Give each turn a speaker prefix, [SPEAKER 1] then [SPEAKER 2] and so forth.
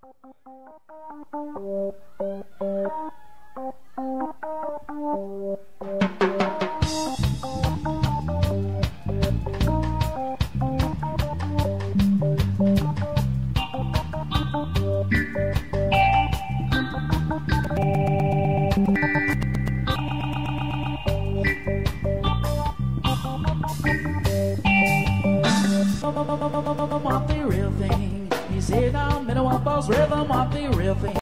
[SPEAKER 1] Want the real thing. He said, I'm in a one boss rhythm, want the real thing.